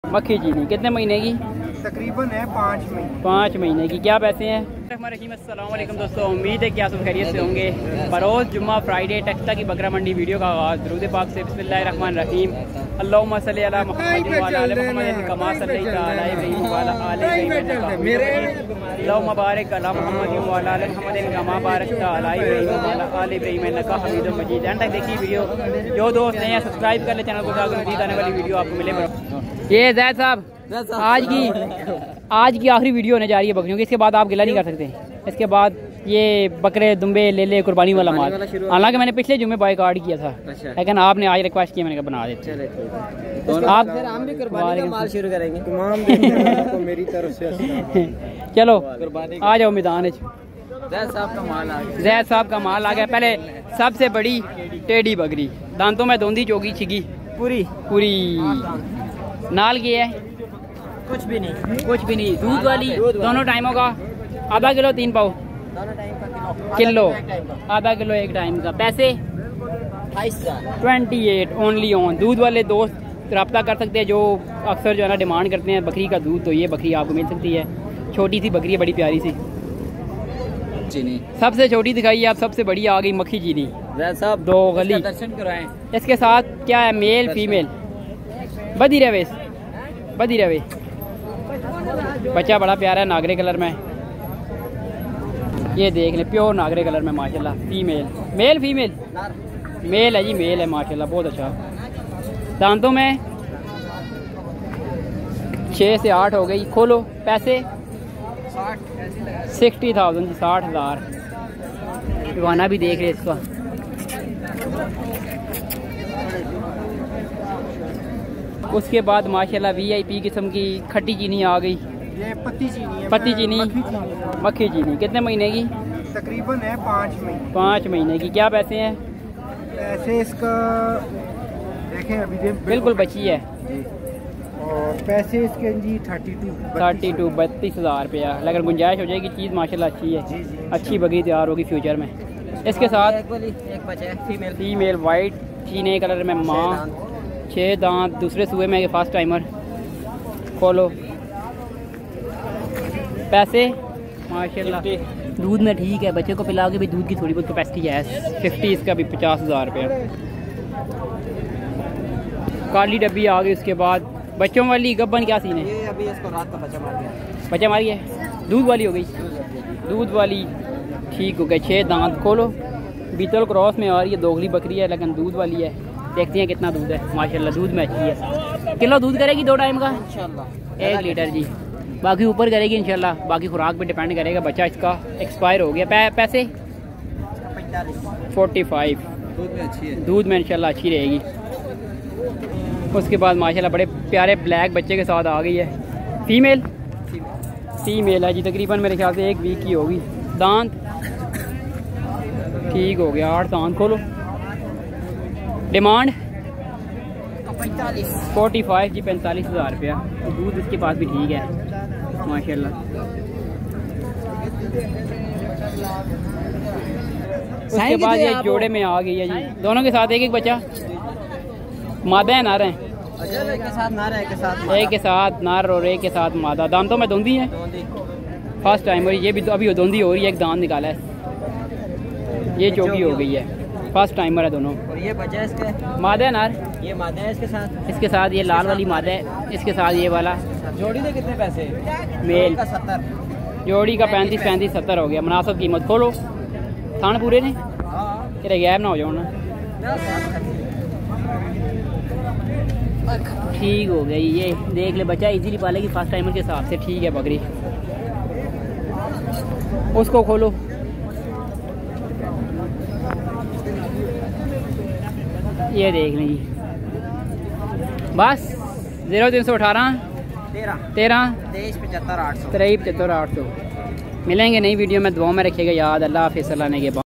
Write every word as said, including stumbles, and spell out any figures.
मक्खी चीनी कितने महीने की? तकरीबन है पाँच महीने पाँच महीने की। क्या पैसे हैं? अस्सलाम वालेकुम दोस्तों, उम्मीद है कि आप सब खैरियत से होंगे। बरोज़ जुम्मा फ्राइडे टेक्सटा की बकरा मंडी वीडियो का आगाज़ दुरूद पाक से बिस्मिल्लाहिर्रहमानिर्रहीम अल्लाहुम्मा सल्ली अला मुहम्मद व अला आलि मुहम्मद कमा सल्लैता अला इब्राहीम व अला आलि इब्राहीम अल्लाहुम्मा बारिक अला मुहम्मद व अला आलि मुहम्मद कमा बारकता अला इब्राहीम व अला आलि इब्राहीम इन्नका हमीदुम मजीद। एंड तक देखिए वीडियो। जो दोस्त नए हैं सब्सक्राइब कर ले चैनल को ताकि मज़ीद आने वाली वीडियो आपको मिले। ये ज़ैद साहब आज की आज की आखिरी वीडियो होने जा रही है बकरियों की। इसके बाद आप गिला नहीं कर सकते। इसके बाद ये बकरे दुम्बे ले ले कुर्बानी वाला माल। हालांकि मैंने पिछले जुम्मे बॉयकॉट किया था, लेकिन आपने आज रिक्वेस्ट किया, मैंने कहा बना देते। आप हम भी कुर्बानी का माल शुरू करेंगे तमाम मेरी तरफ से। चलो आ जाओ मैदान। जैद साहब का माल आ गया। जैद साहब का माल आ गया। पहले सबसे बड़ी टेढ़ी बकरी, दांतों में दोंदी चौकी छिगी पूरी पूरी नाल की है। कुछ भी नहीं कुछ भी नहीं। दूध वाली दोनों टाइमों का आधा किलो तीन पाव दोनों टाइम का किलो आधा किलो एक टाइम का। पैसे ट्वेंटी एट ओनली ऑन। दूध वाले दोस्त रब्ता कर सकते हैं जो अक्सर जो है ना डिमांड करते हैं बकरी का दूध, तो ये बकरी आपको मिल सकती है। छोटी सी बकरी है, बड़ी प्यारी सी चीनी। सबसे छोटी दिखाई है, आप सबसे बड़ी आ गई मक्खी चीनी। साहब दो गली दर्शन कराएं। इसके साथ क्या है, मेल फीमेल बदी रवे बदी रवे। बच्चा बड़ा प्यारा है, नागरे कलर में। ये देख ले, प्योर नागरे कलर में माशाल्लाह। फीमेल मेल फीमेल मेल है जी, मेल है माशाल्लाह, बहुत अच्छा। दांतों में छः से आठ हो गई। खोलो। पैसे सिक्सटी थाउजेंड जी, साठ हज़ार। दीवाना भी देख रहे इसका। उसके बाद माशाल्लाह वीआईपी किस्म की खट्टी चीनी आ गई। ये पत्ती चीनी है। पत्ती चीनी मक्खी चीनी कितने महीने की? तकरीबन है पाँच महीने पाँच महीने की। क्या पैसे हैं? पैसे इसका देखें अभी दे बिल्कुल बची है। और पैसे इसके जी थर्टी टू थर्टी टू बत्तीस हज़ार रुपया। अगर गुंजाइश हो जाएगी, चीज़ माशाल्लाह अच्छी है। जी, जी, अच्छी बकरी तैयार होगी फ्यूचर में। इसके साथ एक बचा फीमेल फीमेल वाइट चीने कलर में माँ, छः दांत, दूसरे सूबे में फर्स्ट टाइमर। खोलो। पैसे माशाल्लाह दूध में ठीक है, बच्चे को पिला के भी दूध की थोड़ी बहुत कैपेसिटी है। फिफ्टी इसका भी पचास हज़ार रुपया। काली डब्बी आ गई। उसके बाद बच्चों वाली गब्बन क्या सीन है? ये अभी इसको रात का बच्चा मार गया। बच्चा मारी है, दूध वाली हो गई। दूध वाली ठीक हो गई। छः दांत। खोलो। बीतल क्रॉस में आ रही है, दोगली बकरी है लेकिन दूध वाली है। देखते हैं कितना दूध है। माशाल्लाह दूध में अच्छी है। किलो दूध करेगी दो टाइम का इंशाल्लाह, एक लीटर जी। बाकी ऊपर करेगी इंशाल्लाह, बाकी खुराक पे डिपेंड करेगा। बच्चा इसका एक्सपायर हो गया। पै, पैसे फोर्टी फाइव। दूध में अच्छी है। दूध में इंशाल्लाह अच्छी रहेगी। उसके बाद माशाल्लाह बड़े प्यारे ब्लैक बच्चे के साथ आ गई है। फीमेल फीमेल है जी, तकरीबन मेरे ख्याल से एक वीक की होगी। दांत ठीक हो गया, आठ दांत। खोलो। डिमांड फोर्टी फाइव जी, पैंतालीस हज़ार रुपया। दूध इसके पास भी ठीक है माशाल्लाह। उसके बाद ये जोड़े में आ गई है जी, दोनों के साथ एक एक बच्चा। मादा है नार है? एक के साथ नार है, एक के साथ एक के साथ नार और एक के साथ मादा। दांतों में दोंदी है फर्स्ट टाइम, और ये भी तो अभी दोंदी हो रही है। एक दांत निकाला है, ये चौकी हो गई है। फर्स्ट टाइमर है दोनों। और ये बच्चा इसके मादा है नार? ये मादा है इसके साथ। इसके साथ ये लाल वाली मादा है, इसके साथ ये वाला। जोड़ी दे कितने पैसे? मेल का सत्तर। जोड़ी का पैंतीस पैंतीस सत्तर हो गया। मुनासिब कीमत। खोलो। थान पूरे ने तेरे गैप ना हो जाओ ना। ठीक हो गई। ये देख ले, बच्चा इजीली पालेगी फर्स्ट टाइमर के हिसाब से। ठीक है बकरी। उसको खोलो। ये देख लीजिए बस। जीरो तीन सौ अठारह तेरह तेरह तेईस पचहत्तर आठ सौ तेईस पचहत्तर आठ सौ। मिलेंगे नई वीडियो में। दुआ में रखिएगा याद। अल्लाह हाफिज़। सलाह के बाद।